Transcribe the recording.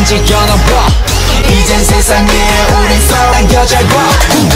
움직여 넘어 이젠 세상에 우린 서로 안겨져 있고